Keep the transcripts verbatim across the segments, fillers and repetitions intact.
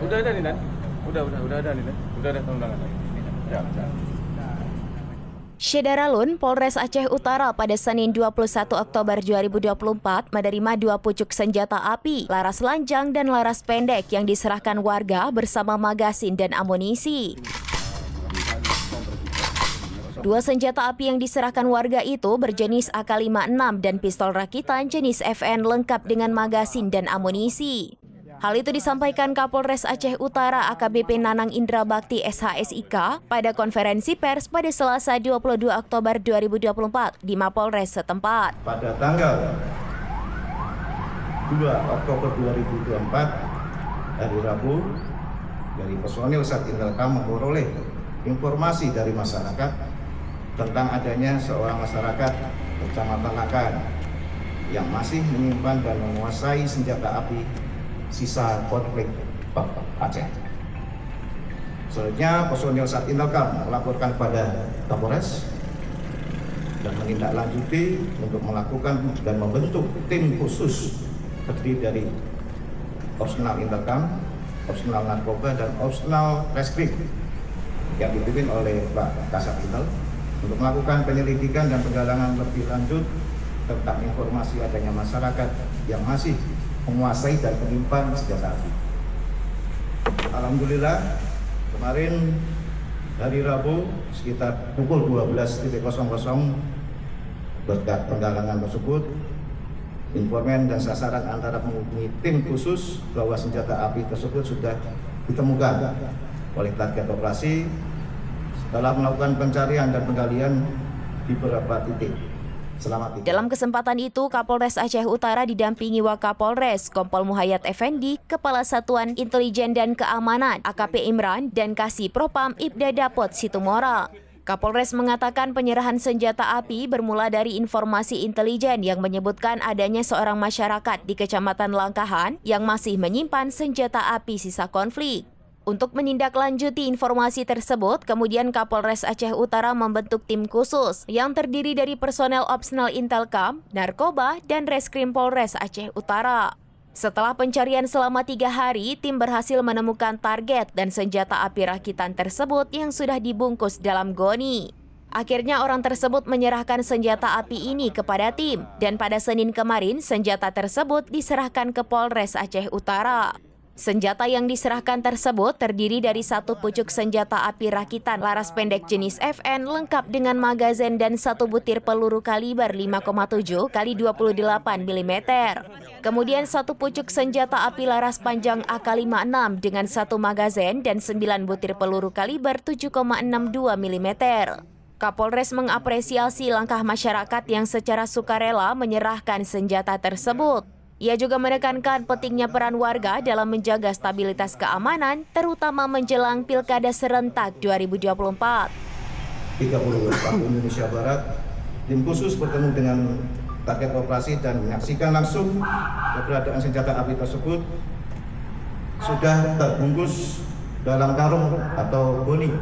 Udah ada nih, Dan. Udah, udah, udah ada nih, Dan. Udah ada undangan. Ya, ya. Syedaralun, Polres Aceh Utara pada Senin dua puluh satu Oktober dua ribu dua puluh empat menerima dua pucuk senjata api, laras lanjang dan laras pendek yang diserahkan warga bersama magasin dan amunisi. Dua senjata api yang diserahkan warga itu berjenis A K lima puluh enam dan pistol rakitan jenis F N lengkap dengan magasin dan amunisi. Hal itu disampaikan Kapolres Aceh Utara A K B P Nanang Indra Bakti S H S I K pada konferensi pers pada Selasa dua puluh dua Oktober dua ribu dua puluh empat di Mapolres setempat. Pada tanggal dua Oktober dua ribu dua puluh empat, hari Rabu, dari personil Satintelkam memperoleh informasi dari masyarakat tentang adanya seorang masyarakat Kecamatan Lakan yang masih menyimpan dan menguasai senjata api sisa konflik Aceh. Selanjutnya, personil Satintelkam melaporkan pada Kapolres dan menindaklanjuti untuk melakukan dan membentuk tim khusus terdiri dari Opsional Intelkam, Opsional Narkoba, dan Opsional Reskrim yang dipimpin oleh Pak Kasat Intel untuk melakukan penyelidikan dan penggalangan lebih lanjut tentang informasi adanya masyarakat yang masih menguasai dan menyimpan senjata api. Alhamdulillah, kemarin hari Rabu sekitar pukul dua belas berkat penggalangan tersebut, informan dan sasaran antara menghubungi tim khusus bahwa senjata api tersebut sudah ditemukan oleh target operasi setelah melakukan pencarian dan penggalian di beberapa titik. Dalam kesempatan itu, Kapolres Aceh Utara didampingi Wakapolres, Kompol Muhayyad Effendi, Kepala Satuan Intelijen dan Keamanan, A K P Imran, dan Kasih Propam Ibda Dapot Situmora. Kapolres mengatakan penyerahan senjata api bermula dari informasi intelijen yang menyebutkan adanya seorang masyarakat di Kecamatan Langkahan yang masih menyimpan senjata api sisa konflik. Untuk menindaklanjuti informasi tersebut, kemudian Kapolres Aceh Utara membentuk tim khusus yang terdiri dari personel Opsional Intelkam, Narkoba, dan Reskrim Polres Aceh Utara. Setelah pencarian selama tiga hari, tim berhasil menemukan target dan senjata api rakitan tersebut yang sudah dibungkus dalam goni. Akhirnya orang tersebut menyerahkan senjata api ini kepada tim, dan pada Senin kemarin senjata tersebut diserahkan ke Polres Aceh Utara. Senjata yang diserahkan tersebut terdiri dari satu pucuk senjata api rakitan laras pendek jenis F N lengkap dengan magazin dan satu butir peluru kaliber lima koma tujuh kali dua puluh delapan milimeter. Kemudian satu pucuk senjata api laras panjang A K lima puluh enam dengan satu magazin dan sembilan butir peluru kaliber tujuh koma enam dua milimeter. Kapolres mengapresiasi langkah masyarakat yang secara sukarela menyerahkan senjata tersebut. Ia juga menekankan pentingnya peran warga dalam menjaga stabilitas keamanan, terutama menjelang Pilkada Serentak dua ribu dua puluh empat. tiga puluh waktu Indonesia Barat, tim khusus bertemu dengan target operasi dan menyaksikan langsung keberadaan senjata api tersebut sudah terbungkus dalam karung atau goni.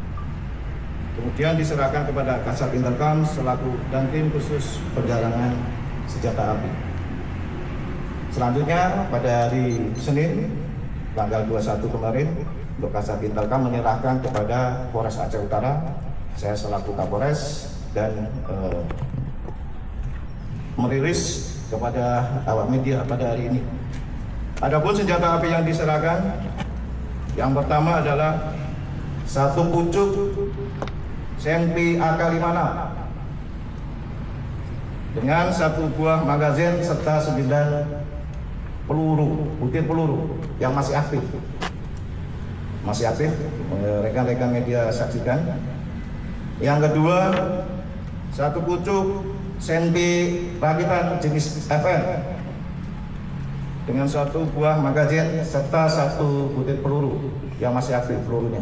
Kemudian diserahkan kepada Kasat Intelkam selaku dan tim khusus perjalanan senjata api. Selanjutnya pada hari Senin tanggal dua puluh satu kemarin, untuk Kasat Intelkam menyerahkan kepada Polres Aceh Utara, saya selaku Kapolres, dan eh, merilis kepada awak media pada hari ini. Adapun senjata api yang diserahkan, yang pertama adalah satu pucuk Senpi A K lima puluh enam dengan satu buah magazin serta sembilan peluru, butir peluru yang masih aktif. Masih aktif, rekan-rekan media saksikan. Yang kedua, satu pucuk Senpi rakitan jenis F N dengan satu buah magazin serta satu butir peluru yang masih aktif pelurunya.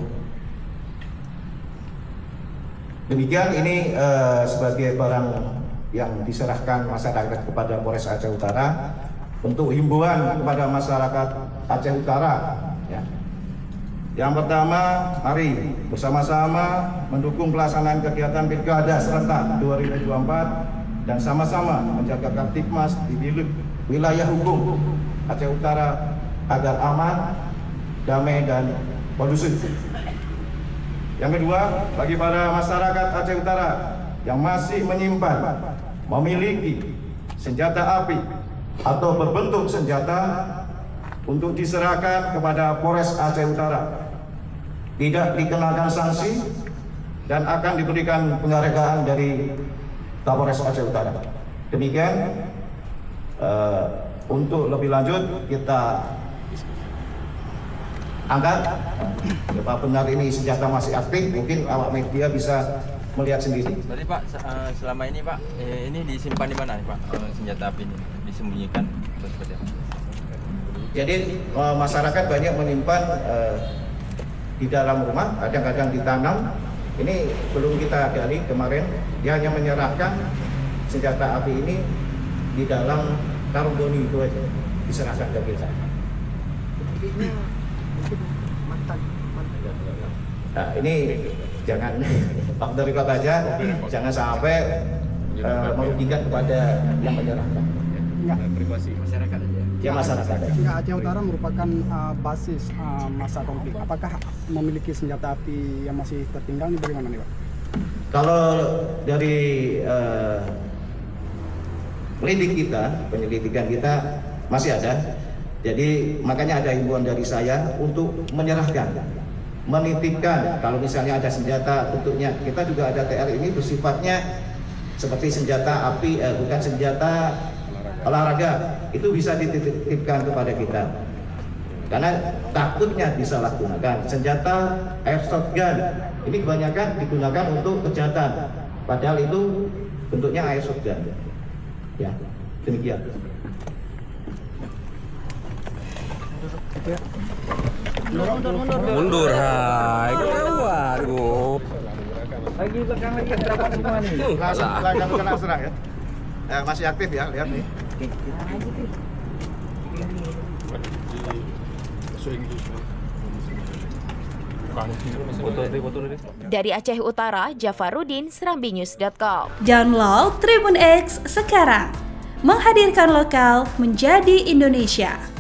Demikian ini eh, sebagai barang yang diserahkan masyarakat kepada Polres Aceh Utara untuk himbauan kepada masyarakat Aceh Utara. Ya. Yang pertama, mari bersama-sama mendukung pelaksanaan kegiatan Pilkada Serentak dua ribu dua puluh empat dan sama-sama menjaga Kamtibmas di wilayah hukum Aceh Utara agar aman, damai dan kondusif. Yang kedua, bagi para masyarakat Aceh Utara yang masih menyimpan, memiliki senjata api atau berbentuk senjata untuk diserahkan kepada Polres Aceh Utara, tidak dikenakan sanksi dan akan diberikan penghargaan dari Kapolres Aceh Utara. Demikian, uh, untuk lebih lanjut kita angkat. Apa benar ini senjata masih aktif? Mungkin awak media bisa melihat sendiri. Berarti Pak, selama ini Pak, eh, ini disimpan di mana Pak, senjata api ini? Disembunyikan atau seperti apa? Jadi masyarakat banyak menyimpan uh, di dalam rumah, kadang-kadang ditanam. Ini belum kita gali kemarin, dia hanya menyerahkan senjata api ini di dalam karung doni itu aja, diserahkan ke kita. Nah ini jangan faktor ikut aja, jangan sampai uh, merugikan kepada yang menyerahkan. Enggak. Privasi masyarakat aja. Ya masyarakat. Ya, Aceh Utara merupakan uh, basis uh, masa konflik. Apakah memiliki senjata api yang masih tertinggal ini bagaimana nih Pak? Kalau dari uh, penyelidik kita, penyelidikan kita masih ada. Jadi makanya ada himbauan dari saya untuk menyerahkan, menitipkan. Kalau misalnya ada senjata bentuknya, kita juga ada T R ini bersifatnya seperti senjata api, eh, bukan senjata olahraga, itu bisa dititipkan kepada kita. Karena takutnya disalahgunakan. Senjata airsoft gun ini kebanyakan digunakan untuk kejahatan, padahal itu bentuknya airsoft gun. Ya, demikian. Mundur, hai. Waduh. Lagi belakang lagi berapa semua nih? Langsung belakang kena serang ya. Eh, masih aktif ya, lihat nih. Dari Aceh Utara, Jafarudin, serambi news dot com. Download Tribun X sekarang, menghadirkan lokal menjadi Indonesia.